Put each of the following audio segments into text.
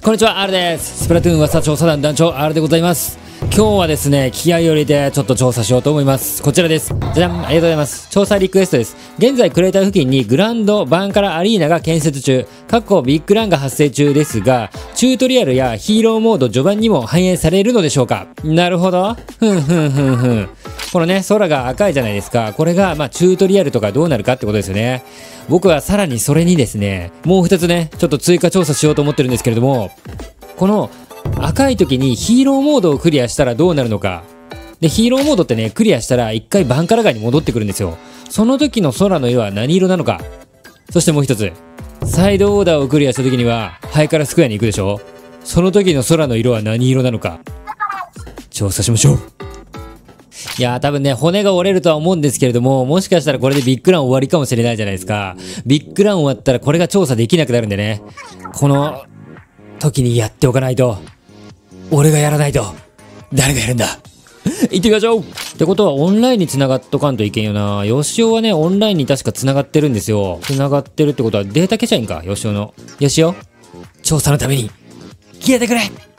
こんにちは、R です。スプラトゥーン噂調査団団長 R でございます。今日はですね、気合を入れてちょっと調査しようと思います。こちらです。じゃじゃん、ありがとうございます。調査リクエストです。現在クレーター付近にグランドバンカラアリーナが建設中、ビッグランが発生中ですが、チュートリアルやヒーローモード序盤にも反映されるのでしょうか。なるほど。このね、空が赤いじゃないですか。これが、チュートリアルとかどうなるかってことですよね。僕はさらにそれにですね、もう2つね、ちょっと追加調査しようと思ってるんですけれども、この赤い時にヒーローモードをクリアしたらどうなるのか。で、ヒーローモードってね、クリアしたら一回バンカラ街に戻ってくるんですよ。その時の空の色は何色なのか。そしてもう一つ、サイドオーダーをクリアした時にはハイカラスクエアに行くでしょ。その時の空の色は何色なのか。調査しましょう。いやー、多分ね、骨が折れるとは思うんですけれども、もしかしたらこれでビッグラン終わりかもしれないじゃないですか。ビッグラン終わったらこれが調査できなくなるんでね。この時にやっておかないと。俺がやらないと。誰がやるんだ。行ってみましょう。ってことはオンラインに繋がっとかんといけんよな。ヨシオはね、オンラインに確か繋がってるんですよ。繋がってるってことはデータ消しゃいいんか、ヨシオの。ヨシオ、調査のために、消えてくれ。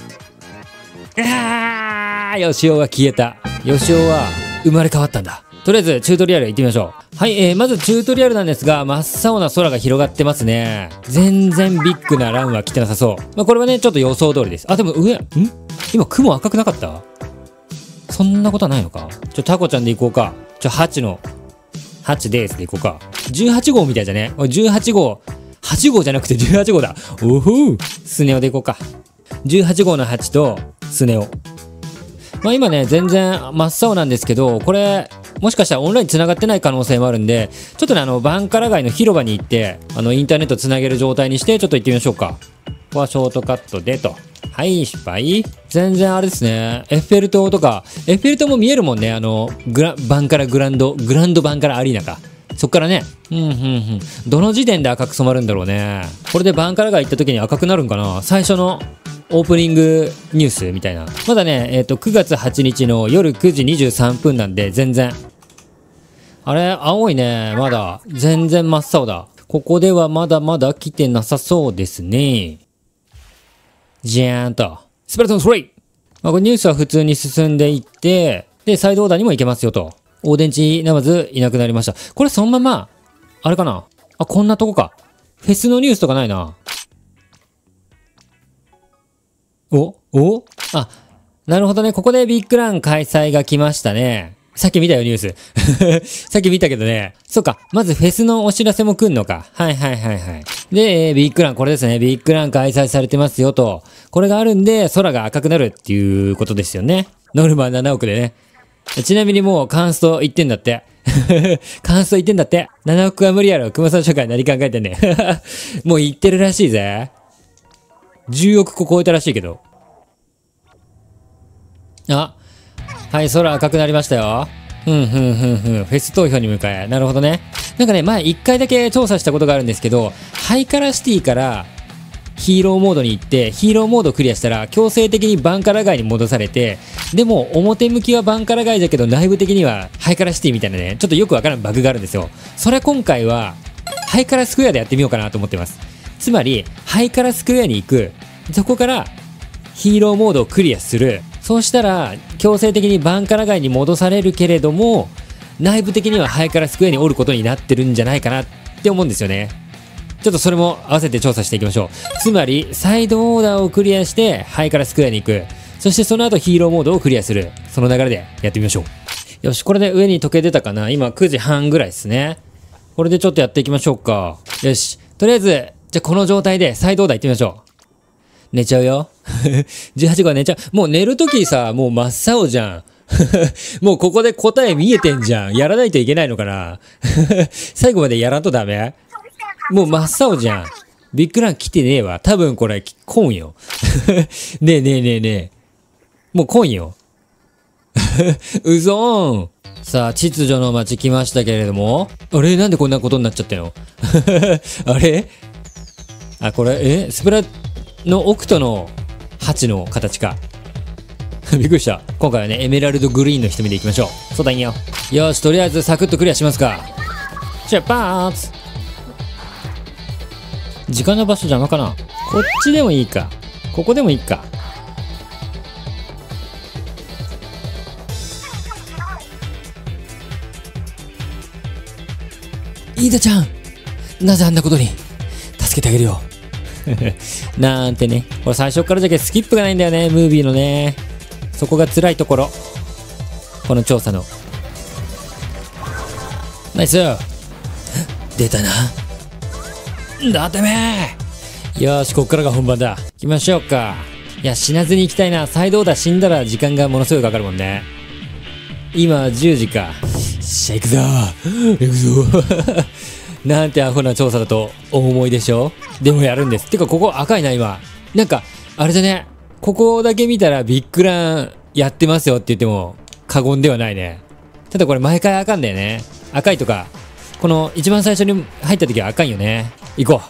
ヨシオが消えた。ヨシオは生まれ変わったんだ。とりあえずチュートリアル行ってみましょう。はい、まずチュートリアルなんですが、真っ青な空が広がってますね。全然ビッグなランは来てなさそう。これはね、ちょっと予想通りです。あ、でも今雲赤くなかった？そんなことはないのか。タコちゃんで行こうか。8ですで行こうか。18号みたいじゃね。18号。8号じゃなくて18号だ。おほう。スネ夫で行こうか。18号の8とスネ夫。今ね、全然真っ青なんですけど、これ、もしかしたらオンライン繋がってない可能性もあるんで、ちょっとね、バンカラ街の広場に行って、インターネット繋げる状態にして、ちょっと行ってみましょうか。ここはショートカットでと。はい、失敗。全然あれですね。エッフェル塔とか、エッフェル塔も見えるもんね。バンカラグランドバンカラアリーナか。そっからね。どの時点で赤く染まるんだろうね。これでバンカラ街行った時に赤くなるんかな。最初のオープニングニュースみたいな。まだね、9月8日の夜9時23分なんで、全然。あれ、青いね。まだ。全然真っ青だ。ここではまだまだ来てなさそうですね。じゃーんと。スプラトゥーン3！これニュースは普通に進んでいって、で、サイドオーダーにも行けますよと。大電池ナマズいなくなりました。これそのまま、あれかな。あ、こんなとこか。フェスのニュースとかないな。あ、なるほどね。ここでビッグラン開催が来ましたね。さっき見たよ、ニュース。さっき見たけどね。そっか。まずフェスのお知らせも来んのか。はい。で、ビッグラン、これですね。ビッグラン開催されてますよと。これがあるんで、空が赤くなるっていうことですよね。ノルマ7億でね。ちなみにもうカンスト言ってんだって。カンスト言ってんだって。7億は無理やろ。熊さん社会何考えてんねん。もう言ってるらしいぜ。10億個超えたらしいけど。あ、はい、空赤くなりましたよ。フェス投票に向かえ。なるほどね。なんかね、前1回だけ調査したことがあるんですけど、ハイカラシティからヒーローモードに行って、ヒーローモードをクリアしたら強制的にバンカラ街に戻されて、でも表向きはバンカラ街だけど内部的にはハイカラシティみたいなね、ちょっとよくわからんバグがあるんですよ。それ今回はハイカラスクエアでやってみようかなと思ってます。つまり、ハイカラスクエアに行く。そこからヒーローモードをクリアする。そうしたら、強制的にバンカラ街に戻されるけれども、内部的にはハイカラスクエアにおることになってるんじゃないかなって思うんですよね。ちょっとそれも合わせて調査していきましょう。つまり、サイドオーダーをクリアして、ハイカラスクエアに行く。そしてその後ヒーローモードをクリアする。その流れでやってみましょう。よし、これで上に時計出たかな。今9時半ぐらいですね。これでちょっとやっていきましょうか。よし。とりあえず、じゃあこの状態でサイドオーダー行ってみましょう。寝ちゃうよ。18号は寝ちゃう。もう寝るときさ、もう真っ青じゃん。もうここで答え見えてんじゃん。やらないといけないのかな。最後までやらんとダメ？もう真っ青じゃん。ビッグラン来てねえわ。多分これ、来んよ。ねえ。もう来んよ。うそーん。さあ、秩序の街来ましたけれども。あれなんでこんなことになっちゃったの？あれ？あ、これ、スプラのオクトの8の形か。びっくりした。今回はね、エメラルドグリーンの瞳でいきましょう。そうだいんよ。よし、とりあえずサクッとクリアしますか。出発！時間の場所邪魔かな？こっちでもいいか。 ここでもいいか。飯田ちゃん、なぜあんなことに助けてあげるよ。なんてね。これ最初からじゃけスキップがないんだよね、ムービーのね。そこが辛いところ。この調査の。ナイス。出たな。だてめえ。よーし、こっからが本番だ。行きましょうか。いや、死なずに行きたいな。サイドオーダー死んだら時間がものすごいかかるもんね。今10時か。しゃ、行くぞー。行くぞなんてアホな調査だとお思いでしょ。でもやるんです。てか、ここ赤いな、今。なんか、あれだね。ここだけ見たらビッグランやってますよって言っても過言ではないね。ただこれ毎回赤んだよね。赤いとか、この一番最初に入った時は赤いよね。行こ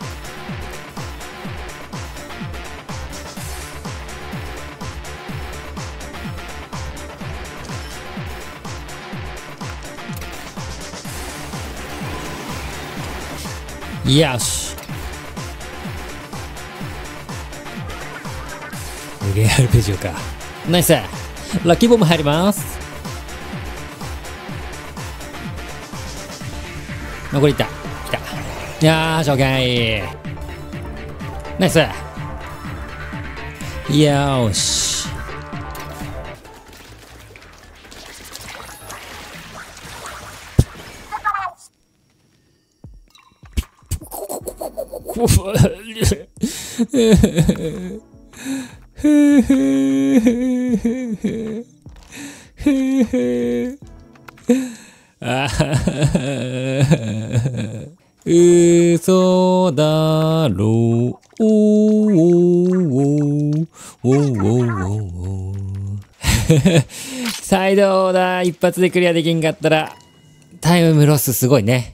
う。よし。無限 RPG か。ナイス。ラッキーボム入ります。残りいった。来た。よーし、オッケー。ナイス。よーし。嘘だろう。サイドオーダー一発でクリアできんかったらタイムロスすごいね。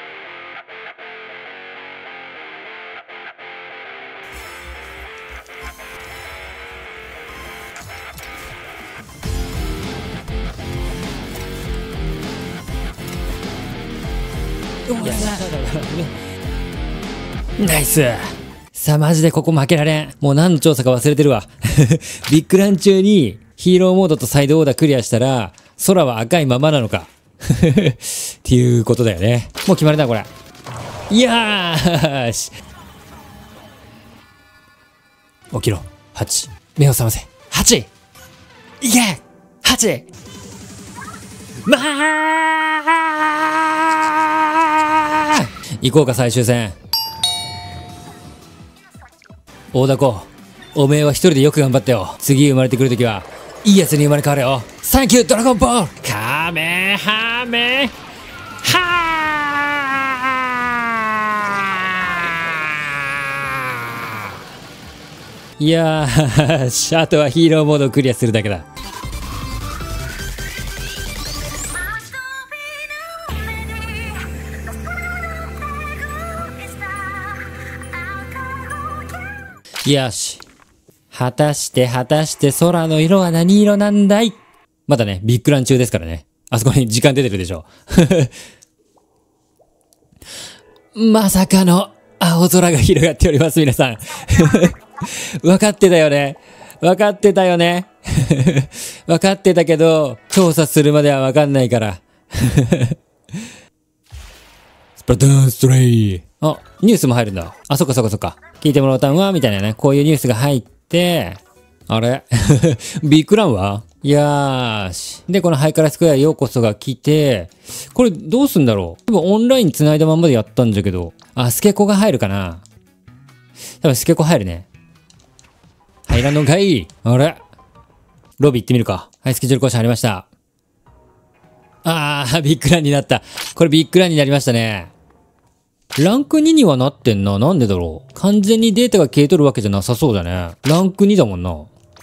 ナイス。さあマジでここ負けられん。もう何の調査か忘れてるわ。ビッグラン中にヒーローモードとサイドオーダークリアしたら空は赤いままなのか。っていうことだよね。もう決まりだこれ。いやーし。起きろ。8。目を覚ませ。8! いけ !8! まあ行こうか最終戦。大凧、おめえは一人でよく頑張ったよ。次生まれてくるときはいいやつに生まれ変われよ。サンキュードラゴンボールカメハメハー。いやーあとはヒーローモードをクリアするだけだ。よし。果たして空の色は何色なんだい。まだね、ビッグラン中ですからね。あそこに時間出てるでしょ。まさかの青空が広がっております、皆さん。分かってたよね。分かってたよね。分かってたけど、調査するまでは分かんないから。スプラトゥーンストレイ。あ、ニュースも入るんだ。あ、そっか。聞いてもらったんはみたいなね。こういうニュースが入って、あれビッグランはやーし。で、このハイカラスクエアようこそが来て、これどうすんだろう。多分オンライン繋いだまんまでやったんだけど。あ、スケコが入るかな。多分スケコ入るね。入らんのかい。あれロビー行ってみるか。はい、スケジュール更新入りました。あー、ビッグランになった。これビッグランになりましたね。ランク2にはなってんな。なんでだろう。完全にデータが消えとるわけじゃなさそうだね。ランク2だもんな。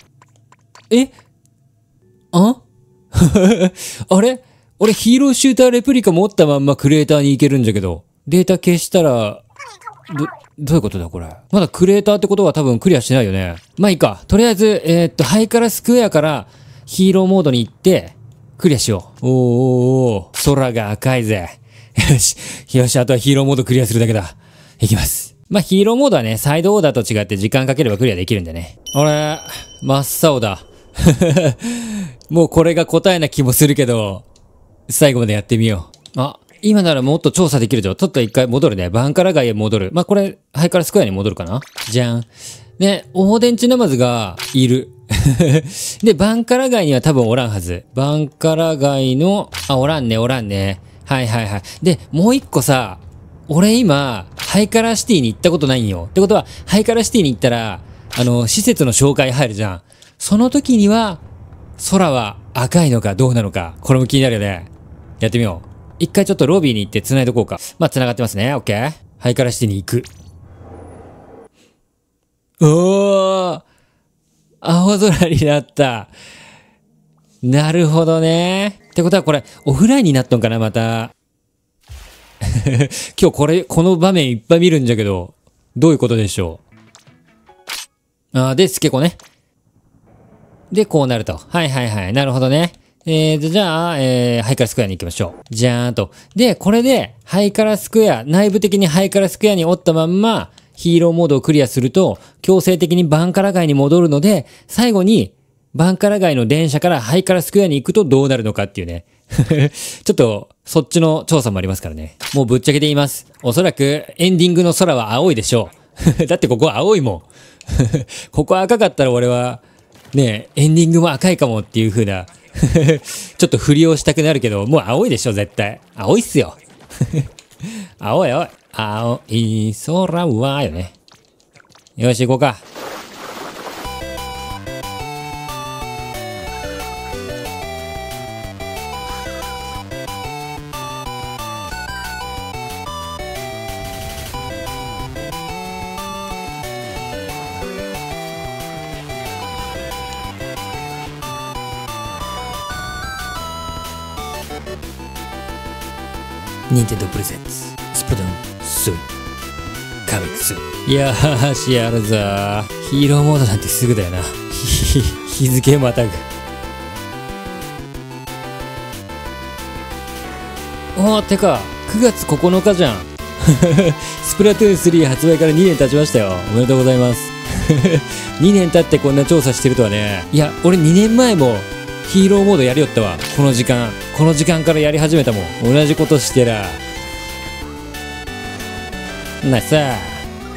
ああれ俺ヒーローシューターレプリカ持ったまんまクレーターに行けるんじゃけど。データ消したら、どういうことだこれ。まだクレーターってことは多分クリアしてないよね。まあいいか。とりあえず、ハイカラスクエアからヒーローモードに行って、クリアしよう。おー、空が赤いぜ。よし。あとはヒーローモードクリアするだけだ。いきます。 まあ、ヒーローモードはね、サイドオーダーと違って時間かければクリアできるんでね。あれ、真っ青だ。もうこれが答えな気もするけど、最後までやってみよう。あ、今ならもっと調査できるぞ。ちょっと一回戻るね。バンカラ街へ戻る。まあ、これ、ハイカラスクエアに戻るかなじゃん。ね、オーデンチナマズがいる。で、バンカラ街には多分おらんはず。バンカラ街の、あ、おらんね、おらんね。はいはいはい。で、もう一個さ、俺今、ハイカラシティに行ったことないんよ。ってことは、ハイカラシティに行ったら、施設の紹介入るじゃん。その時には、空は赤いのかどうなのか、これも気になるよね。やってみよう。一回ちょっとロビーに行って繋いどこうか。まあ、繋がってますね。オッケー。ハイカラシティに行く。おー、青空になった。なるほどね。ってことはこれ、オフラインになっとんかな、また。今日この場面いっぱい見るんじゃけど、どういうことでしょう。で、スケコね。で、こうなると。はいはいはい。なるほどね。じゃあ、ハイカラスクエアに行きましょう。じゃーんと。で、これで、ハイカラスクエア、内部的にハイカラスクエアにおったまんま、ヒーローモードをクリアすると、強制的にバンカラ街に戻るので、最後に、バンカラ街の電車からハイカラスクエアに行くとどうなるのかっていうね。ちょっと、そっちの調査もありますからね。もうぶっちゃけて言います。おそらく、エンディングの空は青いでしょう。だってここ青いもん。ここ赤かったら俺は、ねえ、エンディングも赤いかもっていう風な、ちょっと振りをしたくなるけど、もう青いでしょ、絶対。青いっすよ。青い青い。青い空はよね。よし、行こうか。ニンテンドープレゼンツスプラトゥーン3カミックス。いやーしやるぞー。ヒーローモードなんてすぐだよな。日付またぐ。てか9月9日じゃん。スプラトゥーン3発売から2年経ちましたよ。おめでとうございます。2年経ってこんな調査してるとはね。いや俺2年前もヒーローモードやりよったわ。この時間からやり始めたもん。同じことしてらなさあ。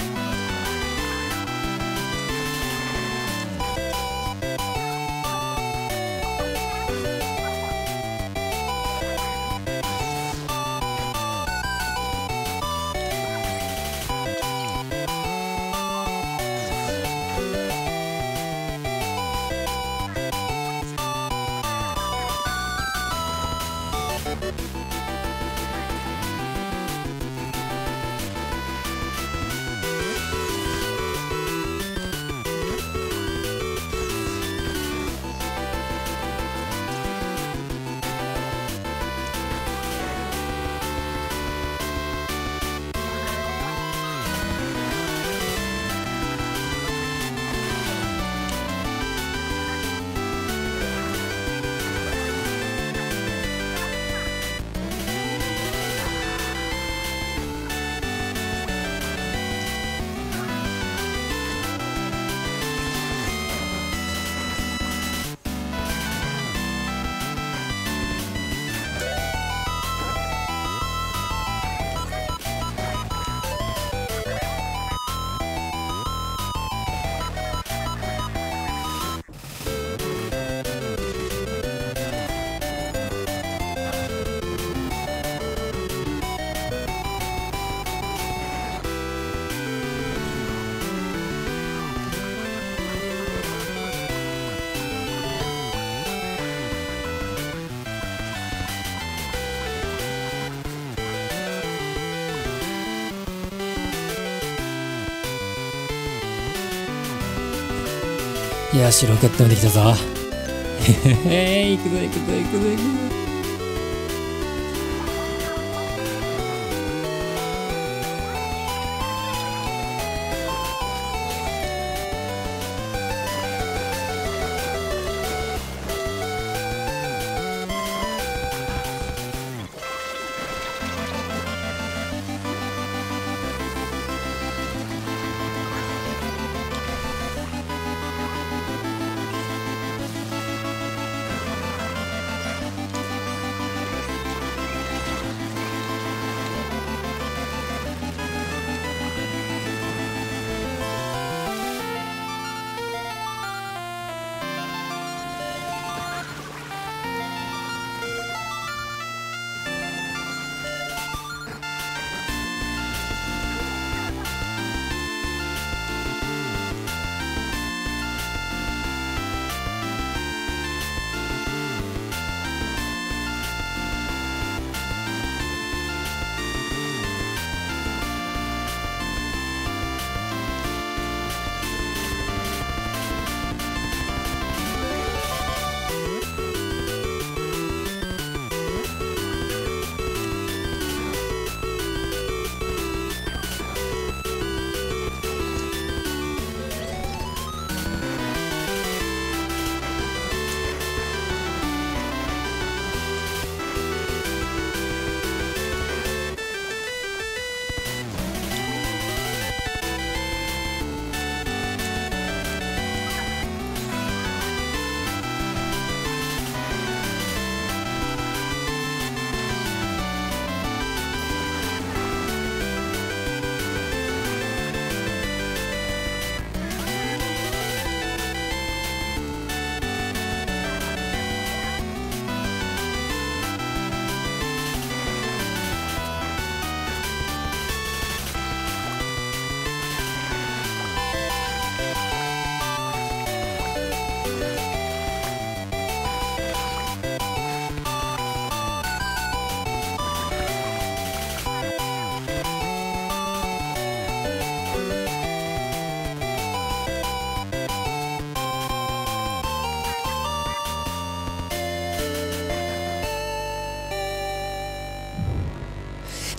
よし、ロケットもできたぞ。へへへ、行くぞ行くぞ行くぞ行くぞ。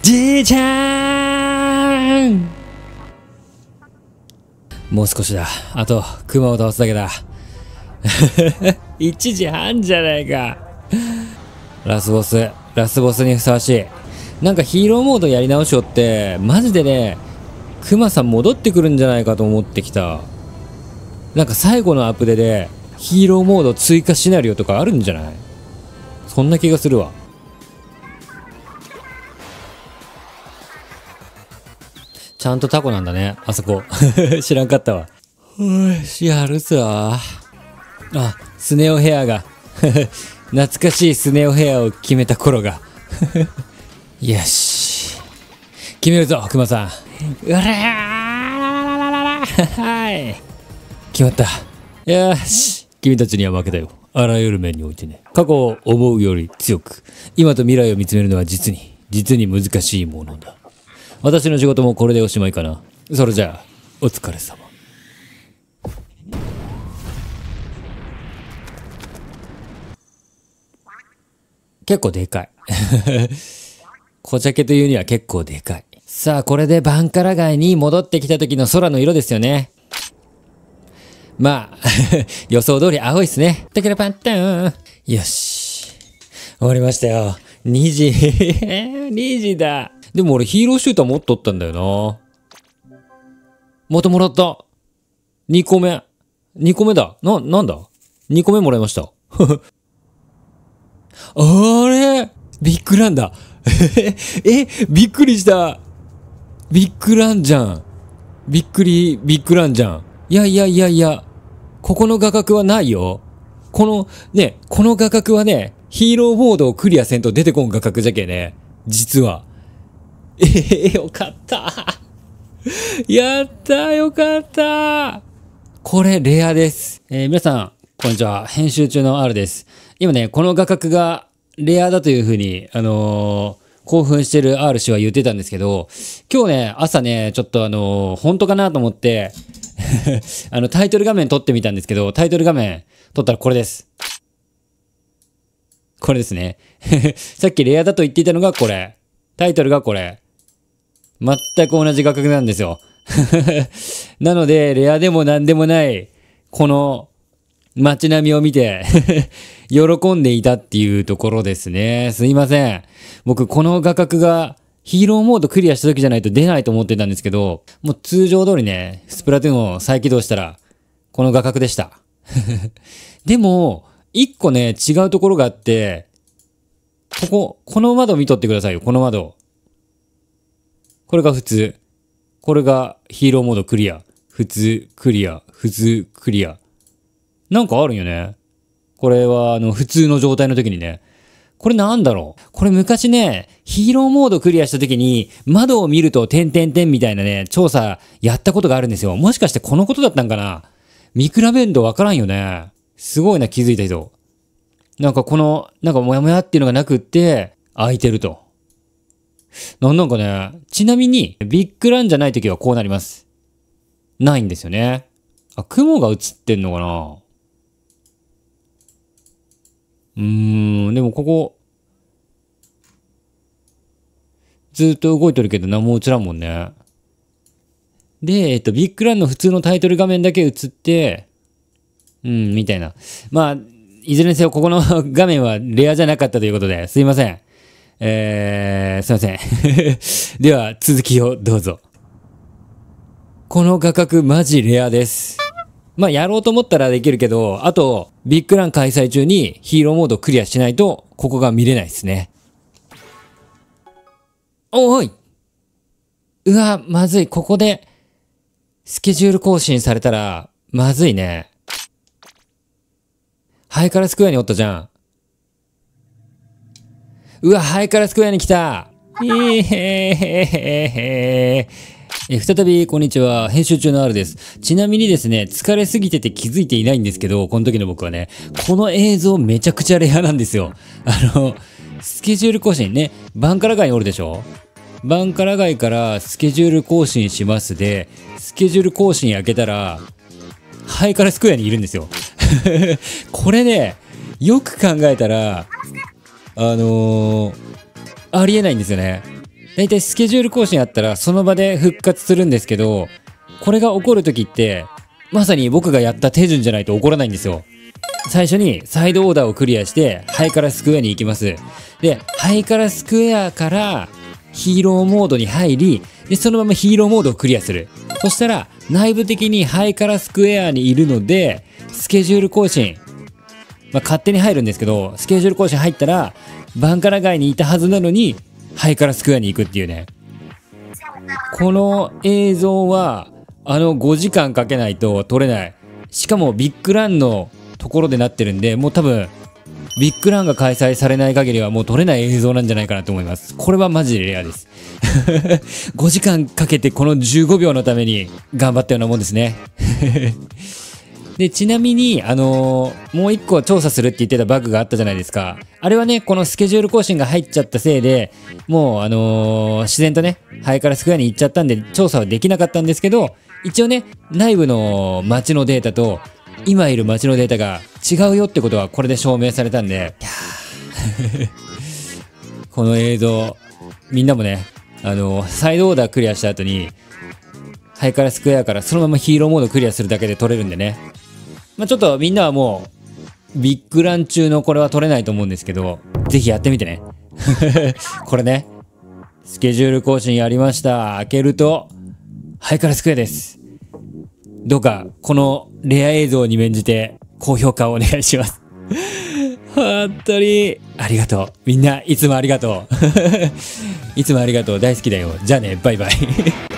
じいちゃん。もう少しだ。あと、クマを倒すだけだ。1時半じゃないか。ラスボスにふさわしい。なんかヒーローモードやり直しよって、マジでね、クマさん戻ってくるんじゃないかと思ってきた。なんか最後のアップデで、ヒーローモード追加シナリオとかあるんじゃない？そんな気がするわ。ちゃんとタコなんだね、あそこ。知らんかったわ。よし、やるさ。あ、スネ夫ヘアが。懐かしいスネ夫ヘアを決めた頃が。よし。決めるぞ、クマさん。うらーはい。決まった。よし。君たちには負けたよ。あらゆる面においてね。過去を思うより強く、今と未来を見つめるのは実に難しいものだ。私の仕事もこれでおしまいかな。それじゃあ、お疲れ様。結構でかい。小茶けというには結構でかい。さあ、これでバンカラ街に戻ってきた時の空の色ですよね。まあ、予想通り青いっすね。だからパンタン。よし。終わりましたよ。2時。2時だ。でも俺ヒーローシューター持っとったんだよな。またもらった。2個目。2個目だ。なんだ ?2 個目もらいました。あれビッグランだ。びっくりした。ビッグランじゃん。ビッグランじゃん。いや。ここの画角はないよ。この画角はね、ヒーローモードをクリアせんと出てこん画角じゃけね。実は。よかった。やったよかった。これレアです。皆さん、こんにちは。編集中の R です。今ね、この画角がレアだというふうに、興奮してる R 氏は言ってたんですけど、今日ね、朝ね、ちょっと本当かなと思って、タイトル画面撮ってみたんですけど、タイトル画面撮ったらこれです。これですね。さっきレアだと言っていたのがこれ。タイトルがこれ。全く同じ画角なんですよ。なので、レアでもなんでもない、この街並みを見て、喜んでいたっていうところですね。すいません。僕、この画角がヒーローモードクリアした時じゃないと出ないと思ってたんですけど、もう通常通りね、スプラトゥーンを再起動したら、この画角でした。でも、一個ね、違うところがあって、この窓見とってくださいよ、この窓。これが普通。これがヒーローモードクリア。普通、クリア。普通、クリア。なんかあるんよね。これは、普通の状態の時にね。これなんだろう。これ昔ね、ヒーローモードクリアした時に、窓を見ると点々点みたいなね、調査やったことがあるんですよ。もしかしてこのことだったんかな？見比べんとわからんよね。すごいな、気づいた人。なんかモヤモヤっていうのがなくって、開いてると。なんかね、ちなみに、ビッグランじゃない時はこうなります。ないんですよね。あ、雲が映ってんのかな？でもここ、ずっと動いてるけど何も映らんもんね。で、ビッグランの普通のタイトル画面だけ映って、みたいな。まあ、いずれにせよここの画面はレアじゃなかったということで、すいません。すいません。では、続きをどうぞ。この画角マジレアです。まあ、やろうと思ったらできるけど、あと、ビッグラン開催中にヒーローモードクリアしないと、ここが見れないですね。おい！うわ、まずい。ここで、スケジュール更新されたら、まずいね。ハイカラスクエアにおったじゃん。うわ、ハイカラスクエアに来た。再び、こんにちは。編集中の R です。ちなみにですね、疲れすぎてて気づいていないんですけど、この時の僕はね、この映像めちゃくちゃレアなんですよ。スケジュール更新ね、バンカラ街におるでしょ？バンカラ街からスケジュール更新しますで、スケジュール更新開けたら、ハイカラスクエアにいるんですよ。これね、よく考えたら、ありえないんですよね。 だいたいスケジュール更新あったらその場で復活するんですけど、これが起こるときって、まさに僕がやった手順じゃないと起こらないんですよ。最初にサイドオーダーをクリアして、ハイカラスクエアに行きます。で、ハイカラスクエアからヒーローモードに入り、で、そのままヒーローモードをクリアする。そしたら、内部的にハイカラスクエアにいるので、スケジュール更新、勝手に入るんですけど、スケジュール更新入ったら、バンカラ街にいたはずなのに、ハイカラスクエアに行くっていうね。この映像は、5時間かけないと撮れない。しかもビッグランのところでなってるんで、もう多分、ビッグランが開催されない限りはもう撮れない映像なんじゃないかなと思います。これはマジでレアです。5時間かけてこの15秒のために頑張ったようなもんですね。で、ちなみに、もう一個調査するって言ってたバグがあったじゃないですか。あれはね、このスケジュール更新が入っちゃったせいで、もう自然とね、ハイカラスクエアに行っちゃったんで、調査はできなかったんですけど、一応ね、内部の街のデータと、今いる街のデータが違うよってことはこれで証明されたんで、この映像、みんなもね、サイドオーダークリアした後に、ハイカラスクエアからそのままヒーローモードクリアするだけで撮れるんでね。ちょっとみんなはもう、ビッグラン中のこれは撮れないと思うんですけど、ぜひやってみてね。これね、スケジュール更新やりました。開けると、ハイカラスクエアです。どうか、このレア映像に免じて、高評価をお願いします。本当に、ありがとう。みんな、いつもありがとう。いつもありがとう。大好きだよ。じゃあね、バイバイ。